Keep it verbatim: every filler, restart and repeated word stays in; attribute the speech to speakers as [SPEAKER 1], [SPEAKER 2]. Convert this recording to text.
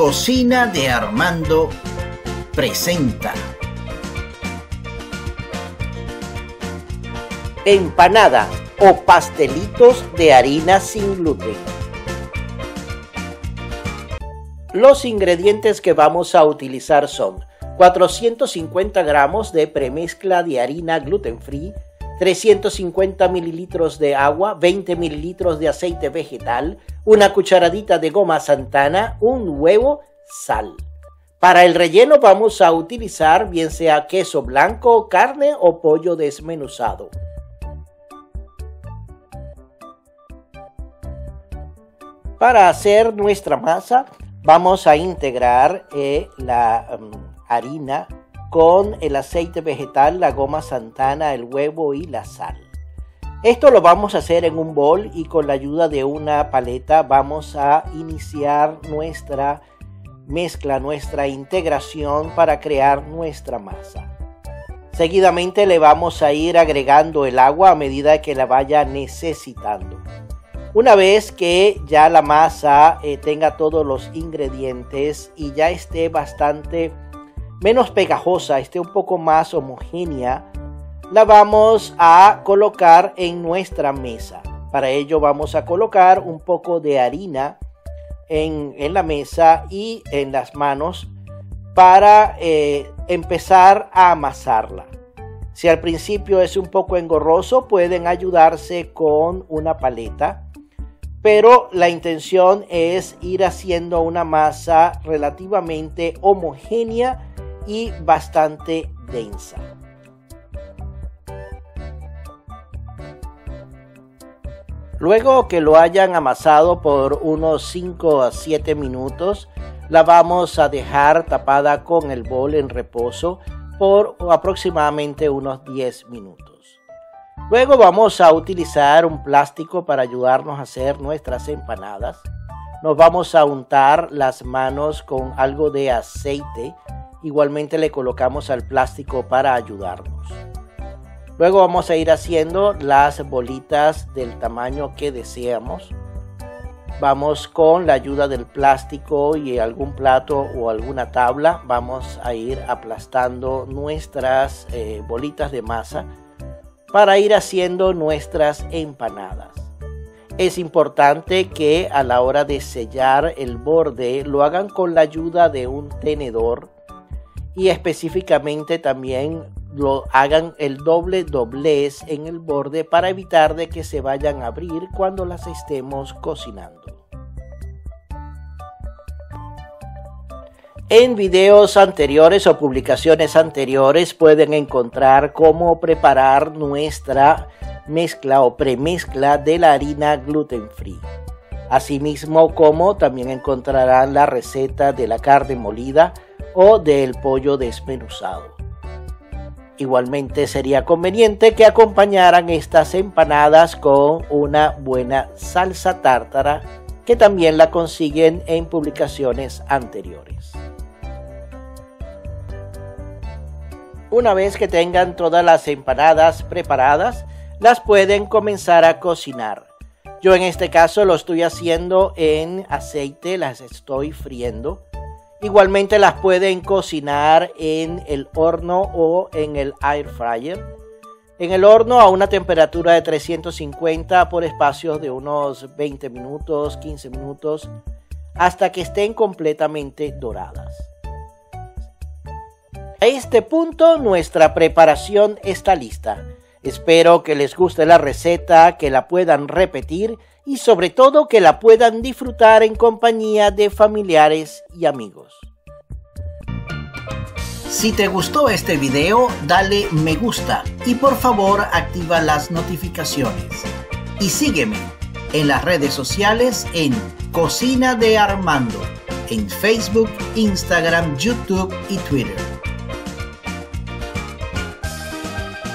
[SPEAKER 1] Cocina de Armando presenta
[SPEAKER 2] empanadas o pastelitos de harina sin gluten. Los ingredientes que vamos a utilizar son cuatrocientos cincuenta gramos de premezcla de harina gluten free, trescientos cincuenta mililitros de agua, veinte mililitros de aceite vegetal, una cucharadita de goma Santana, un huevo, sal. Para el relleno vamos a utilizar bien sea queso blanco, carne o pollo desmenuzado. Para hacer nuestra masa vamos a integrar eh, la um, harina con el aceite vegetal, la goma Santana, el huevo y la sal. Esto lo vamos a hacer en un bol y con la ayuda de una paleta vamos a iniciar nuestra mezcla, nuestra integración para crear nuestra masa. Seguidamente le vamos a ir agregando el agua a medida que la vaya necesitando. Una vez que ya la masa eh, tenga todos los ingredientes y ya esté bastante menos pegajosa, esté un poco más homogénea, la vamos a colocar en nuestra mesa. Para ello vamos a colocar un poco de harina en, en la mesa y en las manos para eh, empezar a amasarla. Si al principio es un poco engorroso, pueden ayudarse con una paleta, pero la intención es ir haciendo una masa relativamente homogénea y bastante densa. Luego que lo hayan amasado por unos cinco a siete minutos, la vamos a dejar tapada con el bol en reposo por aproximadamente unos diez minutos. Luego vamos a utilizar un plástico para ayudarnos a hacer nuestras empanadas. Nos vamos a untar las manos con algo de aceite. Igualmente le colocamos al plástico para ayudarnos. Luego vamos a ir haciendo las bolitas del tamaño que deseamos. Vamos con la ayuda del plástico y algún plato o alguna tabla. Vamos a ir aplastando nuestras eh, bolitas de masa para ir haciendo nuestras empanadas. Es importante que a la hora de sellar el borde lo hagan con la ayuda de un tenedor y específicamente también lo hagan el doble doblez en el borde para evitar de que se vayan a abrir cuando las estemos cocinando. En videos anteriores o publicaciones anteriores pueden encontrar cómo preparar nuestra mezcla o premezcla de la harina gluten free. Asimismo, como también encontrarán la receta de la carne molida o del pollo desmenuzado. Igualmente sería conveniente que acompañaran estas empanadas con una buena salsa tártara que también la consiguen en publicaciones anteriores. Una vez que tengan todas las empanadas preparadas, las pueden comenzar a cocinar. Yo en este caso lo estoy haciendo en aceite, las estoy friendo. Igualmente las pueden cocinar en el horno o en el air fryer. En el horno a una temperatura de trescientos cincuenta por espacios de unos veinte minutos, quince minutos, hasta que estén completamente doradas. A este punto nuestra preparación está lista. Espero que les guste la receta, que la puedan repetir y sobre todo que la puedan disfrutar en compañía de familiares y amigos.
[SPEAKER 1] Si te gustó este video, dale me gusta y por favor activa las notificaciones. Y sígueme en las redes sociales en Cocina de Armando, en Facebook, Instagram, YouTube y Twitter.